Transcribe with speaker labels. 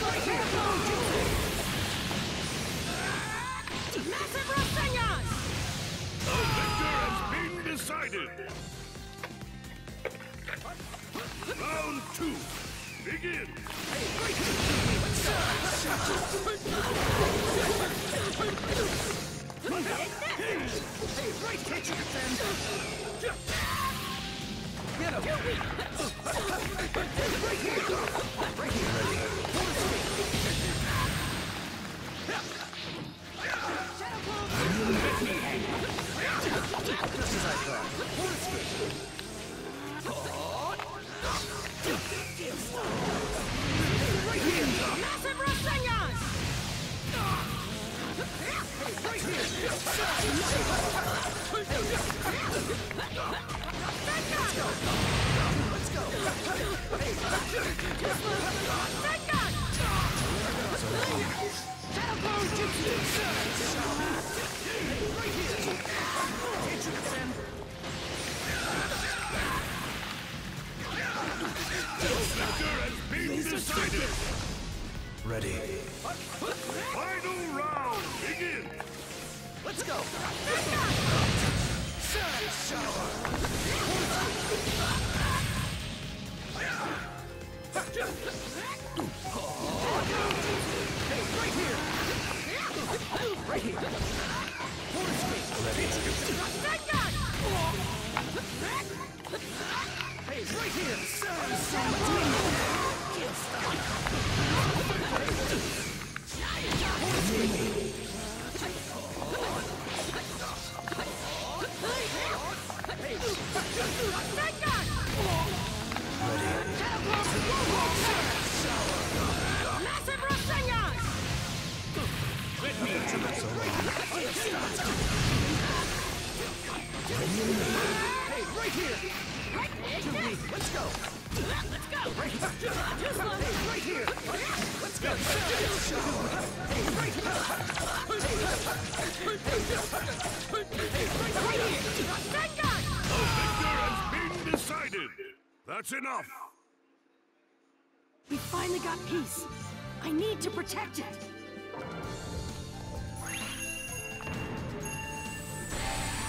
Speaker 1: Massive Rasengan!
Speaker 2: The victor has been decided. Round 2. Begin.
Speaker 3: Get him! Just as I thought.
Speaker 1: Massive Rasengan!
Speaker 3: Right here! Let's go! Hey!
Speaker 1: Rasengan! Teleport Jutsu!
Speaker 3: Right here! Can't you defend?
Speaker 2: The victor has been decided.
Speaker 4: Ready.
Speaker 2: Final round. Begin.
Speaker 3: Let's go! Sun shower! Hey, right here! Right here! Water screen!
Speaker 1: Rasengan!
Speaker 3: Hey, right here! Sun Can't stop! Water screen! Hey!
Speaker 1: Rasengan! Massive Rasengan!
Speaker 3: Hey, right here! Too weak. Let's go!
Speaker 1: Let's go!
Speaker 3: Right here!
Speaker 1: Too slow!
Speaker 3: Hey, right here! Let's go! Hey, right here!
Speaker 1: Rasengan!
Speaker 2: The victor has been decided. That's enough.
Speaker 1: We finally got peace. I need to protect it.